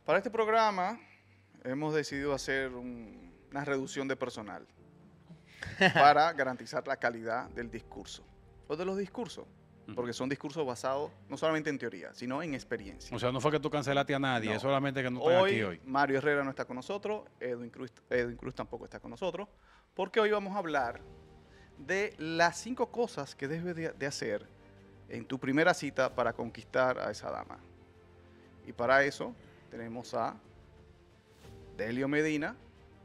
Para este programa hemos decidido hacer una reducción de personal para garantizar la calidad del discurso o de los discursos, porque son discursos basados no solamente en teoría, sino en experiencia. O sea, no fue que tú cancelaste a nadie, No. es solamente que no están aquí hoy. Mario Herrera no está con nosotros, Edwin Cruz tampoco está con nosotros, porque hoy vamos a hablar de las 5 cosas que debes de hacer en tu primera cita para conquistar a esa dama. Y para eso tenemos a Delio Medina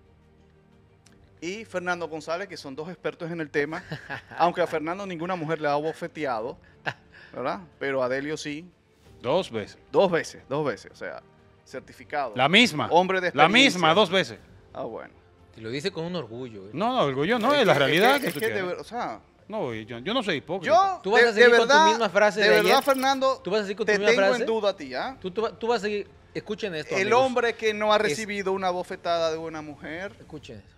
y Fernando González, que son dos expertos en el tema, aunque a Fernando ninguna mujer le ha bofeteado, ¿verdad? Pero a Delio sí. 2 veces. 2 veces, o sea, certificado. La misma. Hombre de La experiencia. misma, 2 veces. Ah, bueno. Te lo dice con un orgullo. No, orgullo no, es la realidad que Es tú que quieres. o sea, No, yo no soy hipócrita. yo, Tú vas a seguir con tu misma frase de verdad, ayer. Fernando, ¿Tú vas a seguir con tu te misma tengo frase? en duda a ti, ¿ah? Tú vas a seguir. Escuchen esto. El amigos. hombre que no ha recibido una bofetada de una mujer. Escuchen eso.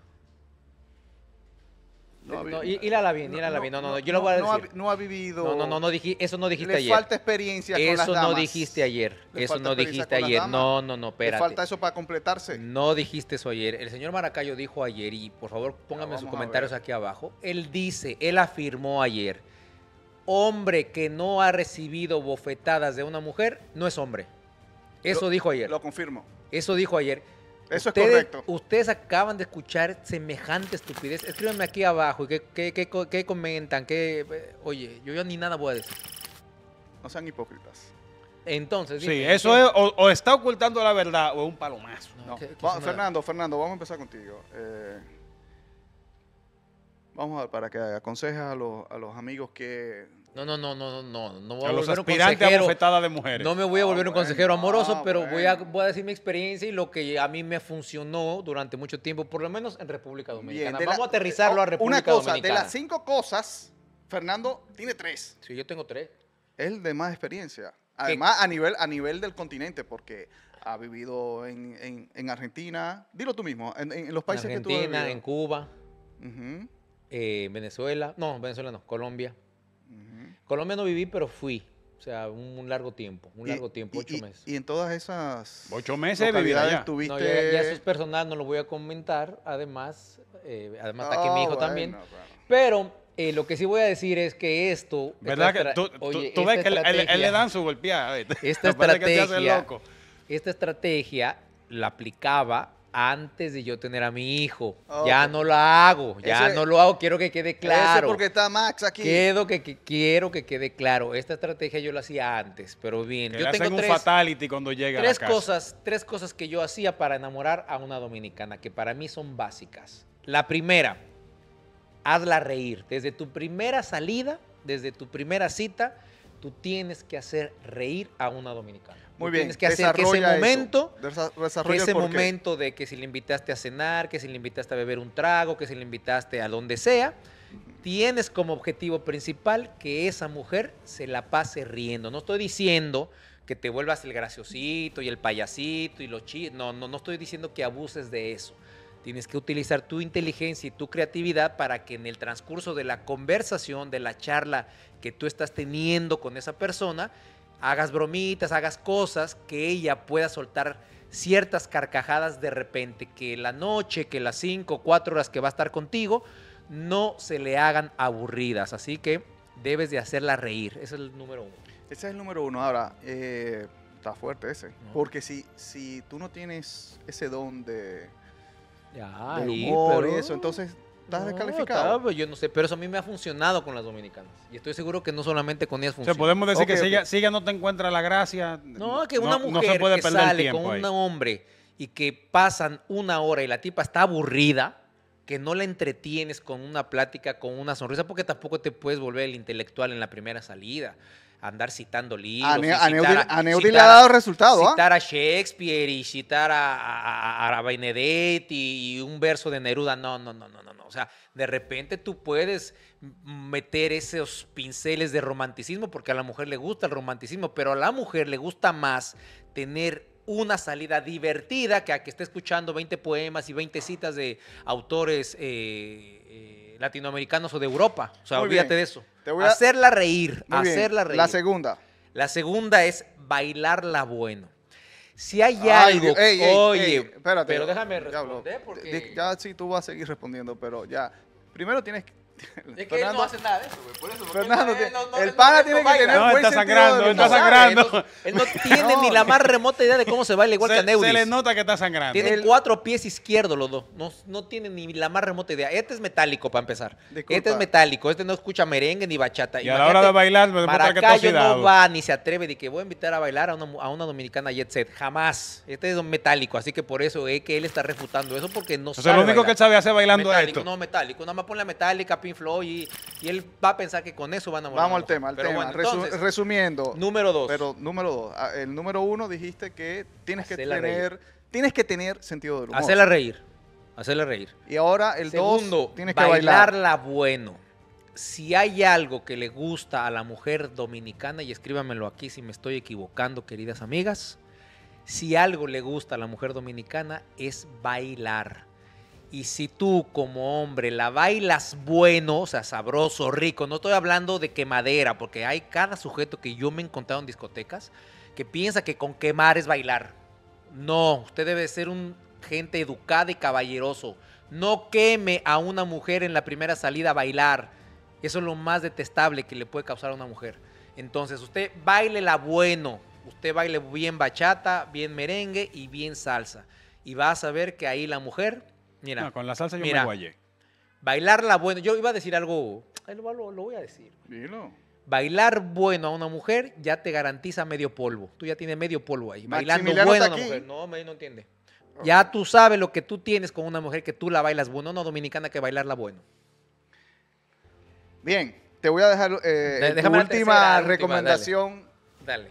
No ha No, vivido. hílala bien, hílala bien. No, yo lo voy a decir. No ha vivido. No, eso no dijiste Le ayer. falta experiencia con las Eso damas. no dijiste ayer. Le Eso falta no experiencia dijiste con las ayer. damas. No, Le espérate. falta eso para completarse. No dijiste eso ayer. El señor Maracayo dijo ayer, y por favor pónganme Vamos sus a comentarios ver. aquí abajo. Él afirmó ayer, hombre que no ha recibido bofetadas de una mujer, no es hombre. Eso dijo ayer. Lo confirmo. Eso dijo ayer. Eso es correcto. Ustedes acaban de escuchar semejante estupidez. Escríbanme aquí abajo. ¿Qué comentan? Oye, yo ya ni nada voy a decir. No sean hipócritas. Entonces, Sí, dime, eso es o está ocultando la verdad o es un palomazo. No. ¿qué es una- Fernando, vamos a empezar contigo. Vamos a ver, para que aconsejes a los amigos que... No voy A a los volver un aspirantes a consejero. bofetadas de mujeres. No me voy a volver un consejero amoroso, pero voy bueno. a decir mi experiencia y lo que a mí me funcionó durante mucho tiempo, por lo menos en República Dominicana. de Vamos la- a aterrizarlo a República Una cosa, Dominicana. de las 5 cosas, Fernando tiene 3. Sí, yo tengo 3. Él de más experiencia. Además, a nivel del continente, porque ha vivido en Argentina. Dilo tú mismo, en los En países que tú has Argentina, vivido. en Cuba, Ujú, Venezuela. No, Venezuela no, Colombia. ujú. Colombia no viví, pero fui. O sea, un largo tiempo, 8 meses. Y en todas esas 8 meses de vida localidades ya. tuviste... No, ya eso es personal, no lo voy a comentar. Además está aquí mi hijo también. Bueno, claro. Pero lo que sí voy a decir es que esto... ¿Verdad esta que tú esta ves que él estrategia- le dan su golpeada? ¿viste? Esta Parece que te hace estrategia, loco. esta estrategia la aplicaba antes de yo tener a mi hijo. Oh, Ya no la hago, ya ese- no lo hago, quiero que quede claro. Ese porque está Max aquí. Quiero que quede claro. Esta estrategia yo la hacía antes, pero bien. Que Yo le hacen tengo un fatality cuando llega a la casa. tres cosas que yo hacía para enamorar a una dominicana, que para mí son básicas. La primera, hazla reír. Desde tu primera salida, desde tu primera cita, tú tienes que hacer reír a una dominicana. Muy Tú bien. Tienes que hacer que ese desarrolla eso. momento, Desarrolla el ese porqué. momento de que si le invitaste a cenar, que si le invitaste a beber un trago, que si le invitaste a donde sea, tienes como objetivo principal que esa mujer se la pase riendo. No estoy diciendo que te vuelvas el graciosito y el payasito y los chistes. No estoy diciendo que abuses de eso. Tienes que utilizar tu inteligencia y tu creatividad para que en el transcurso de la conversación, de la charla que tú estás teniendo con esa persona, hagas bromitas, hagas cosas que ella pueda soltar ciertas carcajadas de repente, que la noche, que las 5 o 4 horas que va a estar contigo, no se le hagan aburridas. Así que debes de hacerla reír. Ese es el número 1. Ese es el número 1. Ahora, está fuerte ese. No. Porque si tú no tienes ese don de Ya, humor y eso, entonces estás descalificado. Pues yo no sé, pero eso a mí me ha funcionado con las dominicanas. Y estoy seguro que no solamente con ellas O sea, funciona. podemos decir Ok, que ok. si ella no te encuentra la gracia, No, que una no mujer se puede que perder el sale tiempo con ahí. un hombre y que pasan 1 hora y la tipa está aburrida, que no la entretienes con una plática, con una sonrisa, porque tampoco te puedes volver el intelectual en la primera salida. Andar citando libros. A Neudi le ha dado resultado, ¿ah? Citar a Shakespeare y citar a Benedetti y un verso de Neruda. No. O sea, de repente tú puedes meter esos pinceles de romanticismo porque a la mujer le gusta el romanticismo, pero a la mujer le gusta más tener una salida divertida que a que esté escuchando 20 poemas y 20 citas de autores latinoamericanos o de Europa. O sea, Muy olvídate bien. de eso. Te voy a- Hacerla reír, Muy bien. hacerla reír. La segunda. La segunda es bailarla bueno. Si hay algo, oye, espérate, pero déjame diablo, responder porque... Ya sí, tú vas a seguir respondiendo, pero ya. Primero tienes que... Es que él no hace nada de eso, güey. Por eso. Fernando, el pana tiene que tener no, buen está sentido sangrando, del está humor. sangrando. Él no tiene ni la más remota idea de cómo se baila igual que a Neudis. Se le nota que está sangrando. Tienen 4 pies izquierdos los dos. No tienen ni la más remota idea. Este es metálico para empezar. Disculpa. Este es metálico. Este no escucha merengue ni bachata. Y a la hora de bailar me demuestra que está Maracayo oxidado. no va ni se atreve de que voy a invitar a bailar a una dominicana jet set. Jamás. Este es metálico. Así que por eso es que él está refutando eso porque no O sea, sabe lo único bailar. que él sabe hacer bailando es Metálico, esto. no metálico. Nada más pon la metálica, Pink Floyd y él va a pensar que con eso van a enamorar. Vamos al tema, Pero bueno, entonces, resumiendo. número 2. Pero número 2. El número 1 dijiste que tienes que Hacerla tener sentido del humor. Hacerla reír. Hacerla reír. Y ahora el 2, Segundo, tienes que bailar. bailarla bueno. Si hay algo que le gusta a la mujer dominicana, y escríbamelo aquí si me estoy equivocando, queridas amigas, si algo le gusta a la mujer dominicana es bailar. Y si tú como hombre la bailas bueno, o sea, sabroso, rico, no estoy hablando de quemadera, porque hay cada sujeto que yo me he encontrado en discotecas que piensa que con quemar es bailar. No, usted debe ser un gente educada y caballeroso. No queme a una mujer en la primera salida a bailar. Eso es lo más detestable que le puede causar a una mujer. Entonces, usted bailela bueno. Usted baile bien bachata, bien merengue y bien salsa. Y va a saber que ahí la mujer, mira. No, con la salsa yo mira, me guayé. Bailarla bueno. Yo iba a decir algo, lo voy a decir. Dilo. Bailar bueno a una mujer ya te garantiza medio polvo. Tú ya tienes medio polvo ahí. Bailando Maximiliano bueno a está una aquí. mujer. No, me no entiende. Ya tú sabes lo que tú tienes con una mujer que tú la bailas bueno. No dominicana que bailarla bueno. Bien, te voy a dejar tu Déjame la última tercera, recomendación. Dale.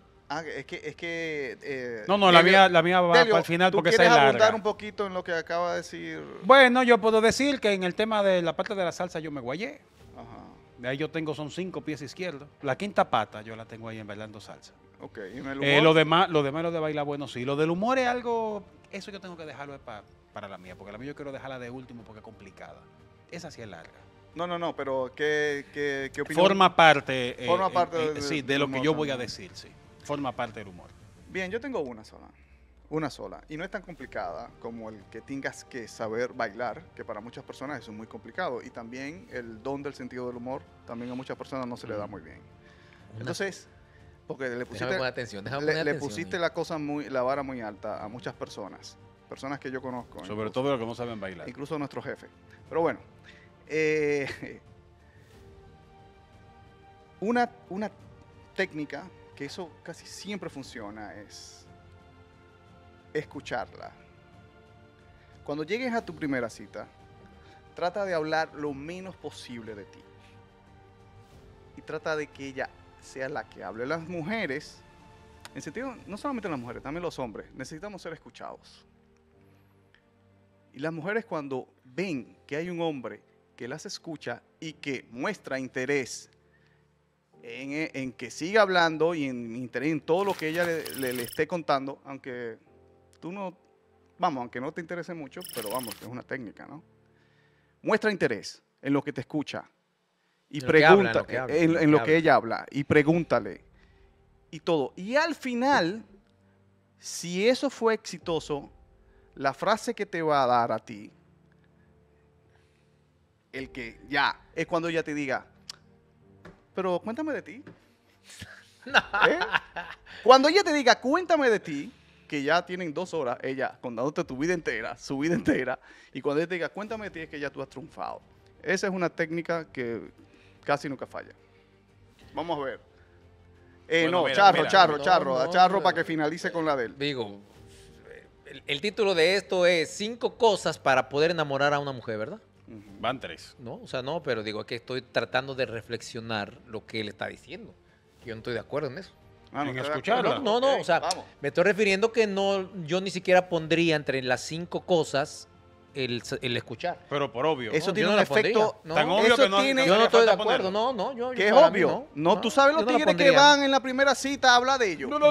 No, la mía va Delio, para el final ¿tú porque esa quieres es abundar larga. un poquito en lo que acaba de decir? Bueno, yo puedo decir que en el tema de la parte de la salsa yo me guayé. Ajá. De ahí yo tengo son 5 pies izquierdos. La quinta pata yo la tengo ahí en bailando salsa. Ok, ¿y en el humor? Lo demás lo de bailar bueno sí. Lo del humor es algo, eso yo tengo que dejarlo para la mía, porque la mía yo quiero dejarla de último porque es complicada. Esa sí es larga. No, pero ¿qué opinión? Forma parte, parte de del lo que humor yo voy a también. decir, sí. Forma parte del humor. Bien, yo tengo una sola. Y no es tan complicada como el que tengas que saber bailar, que para muchas personas eso es muy complicado. Y también el don del sentido del humor, también a muchas personas no se le da muy bien. Entonces, porque le pusiste la cosa la vara muy alta a muchas personas que yo conozco. Sobre incluso, todo los que no saben bailar. incluso a nuestro jefe. Pero bueno, una técnica que eso casi siempre funciona es escucharla. Cuando llegues a tu primera cita, trata de hablar lo menos posible de ti. Y trata de que ella sea la que hable. Las mujeres, en sentido, no solamente las mujeres, también los hombres, necesitamos ser escuchados. Y las mujeres cuando ven que hay un hombre que las escucha y que muestra interés en que siga hablando y en interés en todo lo que ella le esté contando, aunque aunque no te interese mucho, pero vamos, es una técnica, ¿no? Muestra interés en lo que te escucha y pregunta en lo que ella habla y pregúntale y todo. Y al final, si eso fue exitoso, la frase que te va a dar a ti, es cuando ella te diga, pero cuéntame de ti. ¿Eh? Cuando ella te diga, cuéntame de ti, que ya tienen 2 horas, ella contándote tu vida entera, su vida entera, y cuando ella te diga, cuéntame de ti, es que ya tú has triunfado. Esa es una técnica que casi nunca falla. Vamos a ver. Bueno, mira, Charro, para que finalice con la de él. Digo, el título de esto es 5 cosas para poder enamorar a una mujer, ¿verdad? Van 3. No, o sea, no, pero digo, es que estoy tratando de reflexionar lo que él está diciendo. Yo no estoy de acuerdo en eso. En escucharla. No, Ok, o sea, vamos. me estoy refiriendo que yo ni siquiera pondría entre las 5 cosas el escuchar. Pero por obvio. Eso No, tiene yo un no la pondría. efecto No. Tan obvio eso que no, tiene- Yo no estoy de falta acuerdo, ponerlo. yo que es para mí obvio. No, tú sabes los yo no la tigres que pondría. van en la primera cita a hablar de ellos. No.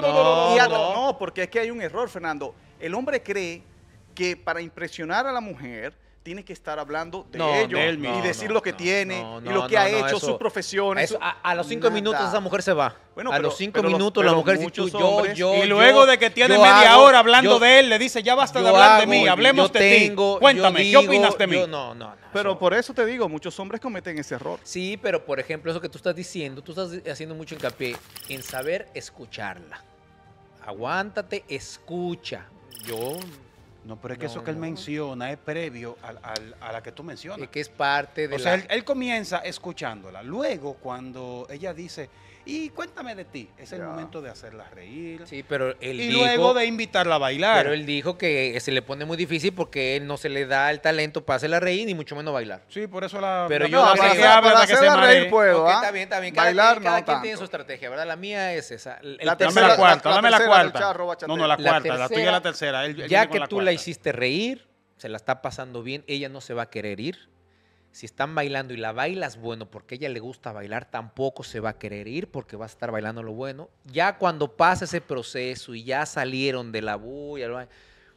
No, porque es que hay un error, Fernando. El hombre cree que para impresionar a la mujer tiene que estar hablando de No, ellos de él y mismo. decir no, lo que no, tiene no, y lo no, que ha no, hecho, eso- sus profesiones. Eso, a los 5 minutos Nada. esa mujer se va. Bueno, a pero- los 5 pero los- minutos la pero mujer, si muchos tú, hombres- Y luego de que tiene yo media hago- hora hablando yo- de él, le dice, ya basta de yo hablar de hago- mí, hablemos yo de tengo- ti. Cuéntame, yo ¿qué opinas de mí? No, Pero eso- por eso te digo, muchos hombres cometen ese error. Sí, pero por ejemplo, eso que tú estás diciendo, tú estás haciendo mucho hincapié en saber escucharla. Aguántate, escucha. Yo, No, pero es que No, eso que él no. menciona es previo a la que tú mencionas. que es parte de O sea, la... él comienza escuchándola. Luego, cuando ella dice, y cuéntame de ti, es el Ya. momento de hacerla reír. Sí, pero él Y dijo... luego de invitarla a bailar. Pero él dijo que se le pone muy difícil porque él no se le da el talento para hacerla reír ni mucho menos bailar. Sí, por eso la. Pero la yo para lo que que- hable, para para que se hacerla reír maree. puedo, Ok, ¿ah? está bien, está bien. Cada Bailar quien, cada no quien tanto. tiene su estrategia, ¿verdad? La mía es esa. La Dame tercera- la cuarta, la dame la tercera del cuarta. charro bachatero. No, no, la La cuarta, la tuya tercera, es la tercera. Él ya viene con que la tú la cuarta. hiciste reír, se la está pasando bien, ella no se va a querer ir. Si están bailando y la bailas bueno porque a ella le gusta bailar, tampoco se va a querer ir porque va a estar bailando lo bueno. Ya cuando pasa ese proceso y ya salieron de la bulla,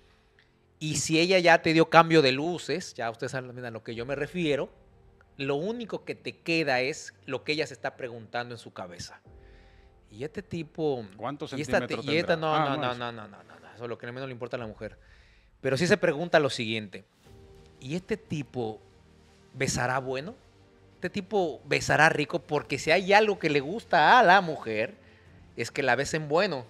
y si ella ya te dio cambio de luces, ya ustedes saben a lo que yo me refiero, lo único que te queda es lo que ella se está preguntando en su cabeza. Y este tipo... ¿Cuántos y esta, centímetros y esta tendrá? no, Ah, no, no, eso. no, no, no, no, eso es lo que menos le importa a la mujer. Pero sí se pregunta lo siguiente, ¿y este tipo besará bueno? ¿Este tipo besará rico? Porque si hay algo que le gusta a la mujer, es que la besen bueno.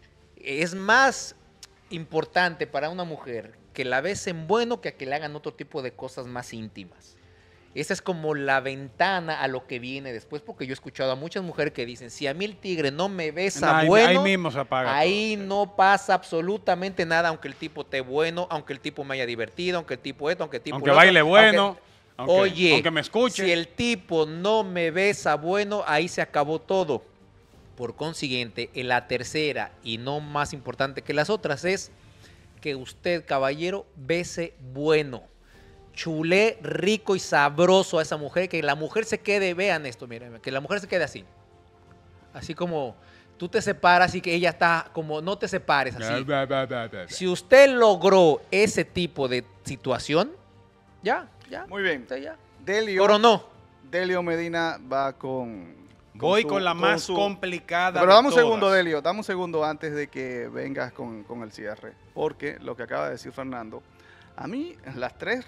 Es más importante para una mujer que la besen bueno que a que le hagan otro tipo de cosas más íntimas. Esa es como la ventana a lo que viene después, porque yo he escuchado a muchas mujeres que dicen, si a mí el tigre no me besa Ahí- bueno, ahí mismo se apaga ahí todo. no pasa absolutamente nada, aunque el tipo esté bueno, aunque el tipo me haya divertido, aunque el tipo esto, aunque el tipo Aunque lo otro, baile bueno, aunque- aunque, Oye, aunque me escuche. si el tipo no me besa bueno, ahí se acabó todo. Por consiguiente, en la tercera y no más importante que las otras es que usted, caballero, bese bueno. Chulé rico y sabroso a esa mujer, que la mujer se quede, vean esto, miren, que la mujer se quede así. Así como tú te separas y que ella está como no te separes así. Si usted logró ese tipo de situación, ya. Muy bien. Usted ya. Delio, Coronó. Delio Medina va con Voy su- con la más su- complicada. Pero de dame un segundo, todas. Delio, dame un segundo antes de que vengas con el cierre. Porque lo que acaba de decir Fernando, a mí las tres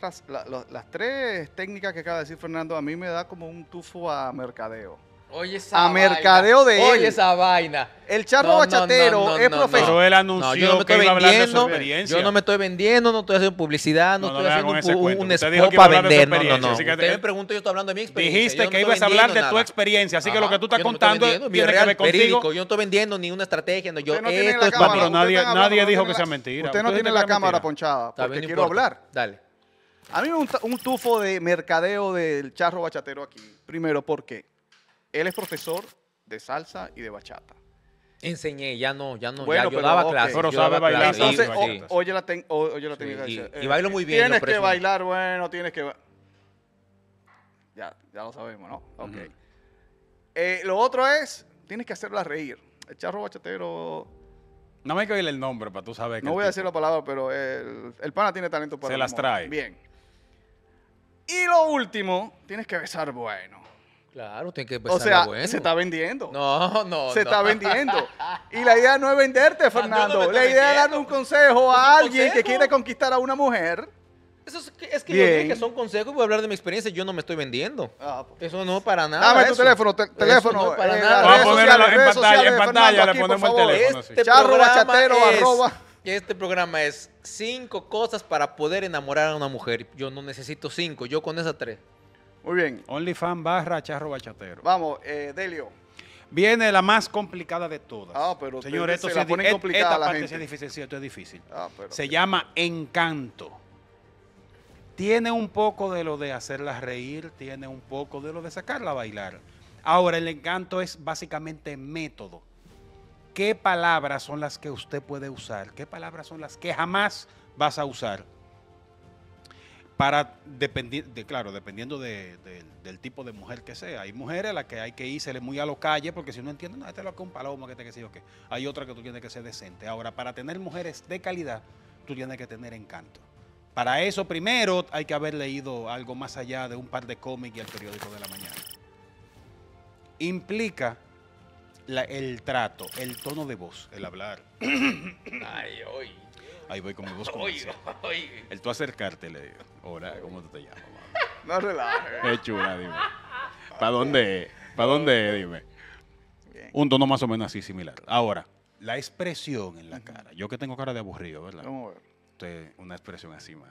técnicas que acaba de decir Fernando, a mí me da como un tufo a mercadeo. Oye esa A mercadeo de él. Oye esa vaina. El charro No, bachatero no, no, es no, profesional. Pero él No, anunció yo no me que estoy iba a hablar de su vendiendo. experiencia. Yo no me estoy vendiendo, no estoy haciendo publicidad, no No, no estoy venga con haciendo ese cuento. un Usted dijo spot que iba a para hablar de su vender. No, no, no. experiencia, así que Usted me preguntó, yo estoy hablando de mi experiencia. Dijiste yo no que estoy ibas a hablar de vendiendo tu nada. experiencia, así que lo Ajá, que tú estás yo no me estoy contando vendiendo, mi tiene que real ver contigo. verídico. Yo no estoy vendiendo ni una estrategia. No, yo, Usted no tiene esto la es cámara, pero usted nadie- está hablando, nadie no dijo tiene que sea la- mentira. Usted no Usted tiene dice la que es cámara mentira. ponchada, Está porque bien, no quiero importa. hablar. Dale. A mí me gusta un tufo de mercadeo del charro bachatero aquí. Primero, porque él es profesor de salsa y de bachata. Enseñé, ya no, Bueno, ya yo pero, daba ok. clases. Pero yo sabe daba bailar clases, Entonces, sí, salsa. sí. oye la técnica. Sí, dice, y bailo muy bien, Tienes lo que presumo. bailar, bueno, tienes que... Ya lo sabemos, ¿no? Ok. Ujú. Lo otro es, tienes que hacerla reír. El charro bachatero... No me hay que oír el nombre para tú saber que No el voy a tipo- decir la palabra, pero el pana tiene talento para Se el las humor. trae. Bien. Y lo último, tienes que besar bueno. Claro, tiene que O empezar sea, bueno. se está vendiendo. No. Se está vendiendo. Y la idea no es venderte, Fernando. estoy La idea es darle vendiendo. un consejo ¿Es a un alguien que consejo? quiere conquistar a una mujer. Eso es que yo Bien. dije que son consejos, voy a hablar de mi experiencia, yo no me estoy vendiendo. Eso no para nada. Dame tu eso. teléfono, Eso teléfono. no para las nada. Vamos a redes ponerlo sociales, en redes pantalla, sociales en de pantalla Fernando le aquí, por ponemos el favor. teléfono. Este Charro programa bachatero, es- arroba. Este programa es 5 cosas para poder enamorar a una mujer. Yo no necesito 5, yo con esas 3. Muy bien. OnlyFans / charro bachatero. Vamos, Delio. Viene la más complicada de todas. Ah, pero Señores, ustedes esto se la sí es ponen complicada esta a la parte gente. sí es difícil, sí, esto es difícil. Pero, Se llama Encanto. Tiene un poco de lo de hacerla reír, tiene un poco de lo de sacarla a bailar. Ahora, el encanto es básicamente método. ¿Qué palabras son las que usted puede usar? ¿Qué palabras son las que jamás vas a usar? Para, dependiendo del tipo de mujer que sea. Hay mujeres a las que hay que irse muy a lo calle, porque si no entienden, no, este es lo que es un palomo, que este que sé yo qué. Hay otra que tú tienes que ser decente. Ahora, para tener mujeres de calidad, tú tienes que tener encanto. Para eso primero hay que haber leído algo más allá de un par de cómics y el periódico de la mañana. Implica el trato, el tono de voz, el hablar. Ay, hoy. Ahí voy con mi voz comercial. El tú acercarte, le digo. Hola, ¿cómo tú te llamas, mamá? No relajes. Qué chula, dime. ¿Para dónde? ¿Para dónde? Dime. Bien. Un tono más o menos así similar. Ahora, la expresión en la cara. Yo que tengo cara de aburrido, ¿verdad? Vamos a ver. Usted, una expresión así, man.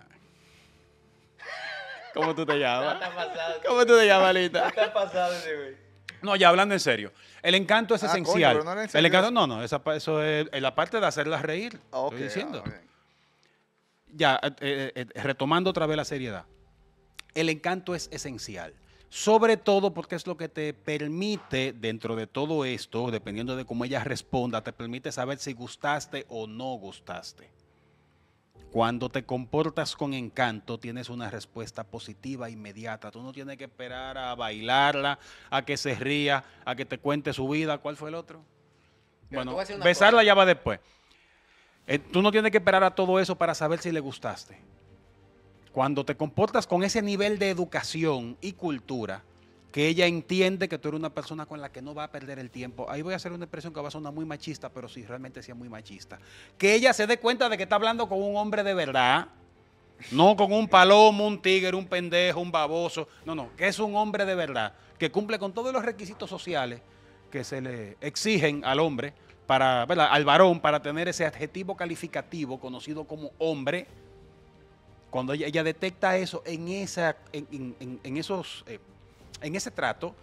¿Cómo tú te llamas? ¿Qué ha pasado? ¿Cómo tú te llamas, Lita? ¿Qué ha pasado ese güey? No, ya hablando en serio. El encanto es Ah, coño, esencial. pero no era en El serio encanto, eso. no, eso es la parte de hacerlas reír. Ok, estoy diciendo. bien. Ya, retomando otra vez la seriedad. El encanto es esencial. Sobre todo porque es lo que te permite, dentro de todo esto, dependiendo de cómo ella responda, te permite saber si gustaste o no gustaste. Cuando te comportas con encanto, tienes una respuesta positiva inmediata. Tú no tienes que esperar a bailarla, a que se ría, a que te cuente su vida. ¿Cuál fue el otro? Pero te Bueno, voy a decir una besarla cosa. ya va después. Tú no tienes que esperar a todo eso para saber si le gustaste. Cuando te comportas con ese nivel de educación y cultura, que ella entiende que tú eres una persona con la que no va a perder el tiempo. Ahí voy a hacer una expresión que va a sonar muy machista, pero sí, realmente sí es muy machista. Que ella se dé cuenta de que está hablando con un hombre de verdad, no con un palomo, un tigre, un pendejo, un baboso. No, que es un hombre de verdad, que cumple con todos los requisitos sociales que se le exigen al hombre, ¿verdad? Al varón, para tener ese adjetivo calificativo conocido como hombre. Cuando ella detecta eso en ese trato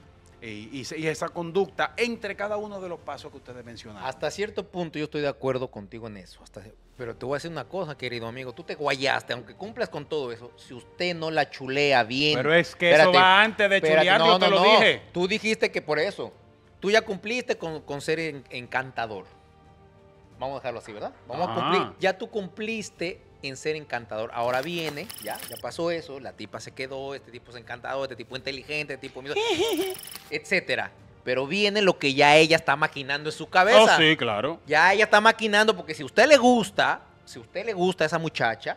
y esa conducta entre cada uno de los pasos que ustedes mencionaron. Hasta cierto punto yo estoy de acuerdo contigo en eso. Pero te voy a decir una cosa, querido amigo. Tú te guayaste, aunque cumplas con todo eso, si usted no la chulea bien. Pero es que Espérate, eso va antes de espérate, chulear, yo te lo dije. Tú dijiste que por eso. Tú ya cumpliste con ser encantador. Vamos a dejarlo así, ¿verdad? Vamos a cumplir. Ya tú cumpliste en ser encantador. Ahora viene, ya pasó eso, la tipa se quedó, este tipo es encantador, este tipo inteligente, este tipo etcétera. Pero viene lo que ya ella está maquinando en su cabeza. Oh, sí, claro. Ya ella está maquinando, porque si a usted le gusta a esa muchacha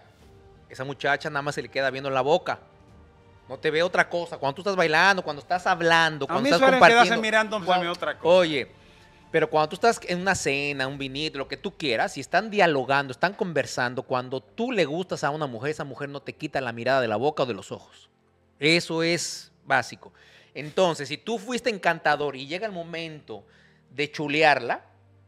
nada más se le queda viendo la boca. No te ve otra cosa. Cuando tú estás bailando, cuando estás hablando, A cuando mí estás suelen compartiendo. quedarse mirándome otra cosa. Oye, pero cuando tú estás en una cena, un vinito, lo que tú quieras, si están dialogando, están conversando, cuando tú le gustas a una mujer, esa mujer no te quita la mirada de la boca o de los ojos. Eso es básico. Entonces, si tú fuiste encantador y llega el momento de chulearla,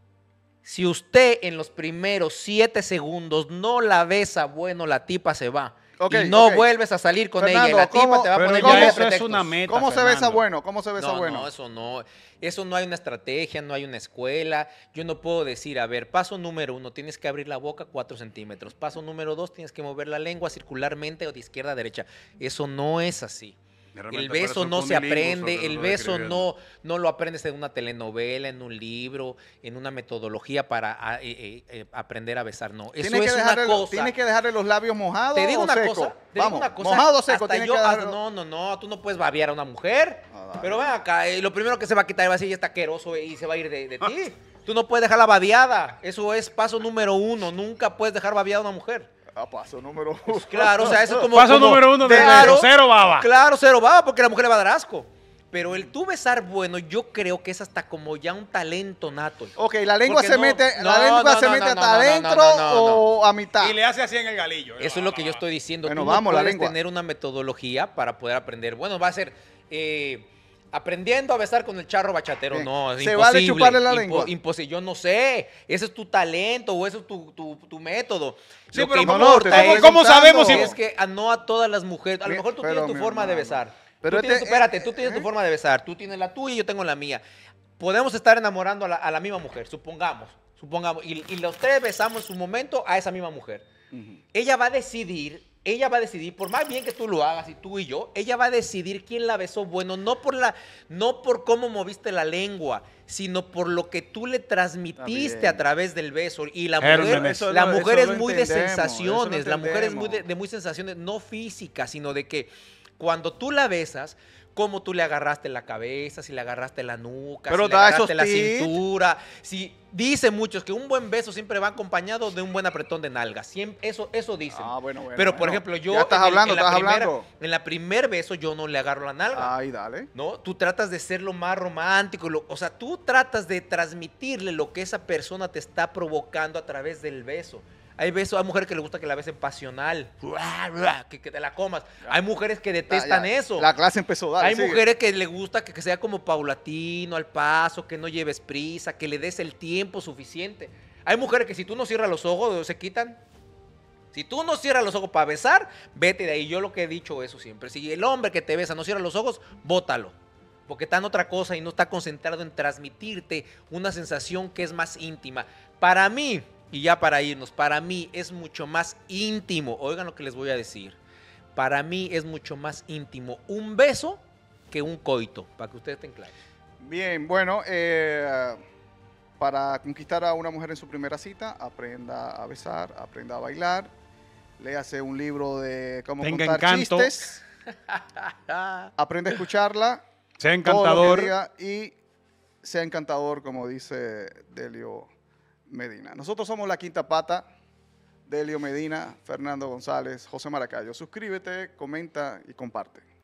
si usted en los primeros 7 segundos no la besa, bueno, la tipa se va. Y no vuelves a salir con ella. Y la tipa te va a poner ya ya eso es pretextos. una meta, ¿Cómo se besa Fernando. bueno? ¿Cómo se besa bueno? No, eso no. Eso no hay una estrategia, no hay una escuela. Yo no puedo decir, a ver, paso número 1, tienes que abrir la boca 4 centímetros. Paso número 2, tienes que mover la lengua circularmente o de izquierda a derecha. Eso no es así. El beso no se aprende, el beso no lo aprendes en una telenovela, en un libro, en una metodología para aprender a besar. No, eso es una cosa. ¿Tienes que dejarle los labios mojados Te digo o una seco? cosa. Vamos, mojado o seco. Hasta Tienes yo, que dejarlo. no, tú no puedes babear a una mujer. dale. Pero ven acá, lo primero que se va a quitar va a decir, ya está asqueroso y se va a ir de ti. Tú no puedes dejarla babeada. Eso es paso número 1. Nunca puedes dejar babeada a una mujer. Paso número 1. Claro, o sea, eso es como... Paso número 1 de cero baba. Claro, cero baba, porque la mujer le va a dar asco. Pero el tú besar bueno, yo creo que es hasta como ya un talento nato. Ok, la lengua Porque se mete hasta adentro o a mitad. Y le hace así en el galillo. Eso es lo que yo estoy diciendo. Bueno, Tú vamos, no la puedes lengua. tener una metodología para poder aprender. Bueno, va a ser aprendiendo a besar con el charro bachatero. Bien. No, es ¿Se imposible. vale chuparle la lengua? Imposible. Yo no sé. Ese es tu talento o eso es tu método. Sí, Lo pero que no, importa te estoy es, ¿cómo sabemos si- es que no a todas las mujeres. A lo Bien, mejor tú pero, tienes tu mi forma de hermano, besar. pero Espérate, tú tienes tu forma de besar. Tú tienes la tuya y yo tengo la mía. Podemos estar enamorando a la misma mujer, supongamos. Y los tres besamos en su momento a esa misma mujer. Ella va a decidir, por más bien que tú lo hagas, y tú y yo, ella va a decidir quién la besó bueno, no por cómo moviste la lengua, sino por lo que tú le transmitiste bien. a través del beso. Y la Gérmenes. mujer, la Eso mujer es lo muy de entendemos, sensaciones, eso lo la mujer es muy entendemos. de muy sensaciones, no físicas, sino de que cuando tú la besas, cómo tú le agarraste la cabeza, si le agarraste la nuca, Pero si le da agarraste esos la tips. cintura. Si, dicen muchos que un buen beso siempre va acompañado de un buen apretón de nalga. eso dicen. Bueno. Pero, por bueno. ejemplo, yo Ya estás hablando, en la estás primera, hablando. en la primer beso yo no le agarro la nalga. Ay, dale. ¿No? Tú tratas de ser lo más romántico, o sea, tú tratas de transmitirle lo que esa persona te está provocando a través del beso. Hay mujeres que les gusta que la besen pasional, que te la comas. Hay mujeres que detestan eso. La clase empezó, dale, Hay sigue. mujeres que les gusta que sea como paulatino, al paso, que no lleves prisa, que le des el tiempo suficiente. Hay mujeres que si tú no cierras los ojos, se quitan. Si tú no cierras los ojos para besar, vete de ahí. Yo lo que he dicho eso siempre. Si el hombre que te besa no cierra los ojos, bótalo. Porque está en otra cosa y no está concentrado en transmitirte una sensación que es más íntima. Para mí, y ya para irnos, para mí es mucho más íntimo. Oigan lo que les voy a decir. Para mí es mucho más íntimo un beso que un coito, para que ustedes estén claros. Bien, bueno, para conquistar a una mujer en su primera cita, aprenda a besar, aprenda a bailar, léase un libro de cómo Tenga contar encanto. chistes, aprenda a escucharla, Sea todo lo que encantador. diga, y sea encantador, como dice Delio Medina. Nosotros somos La Quinta Pata, Delio Medina, Fernando González, José Maracayo. Suscríbete, comenta y comparte.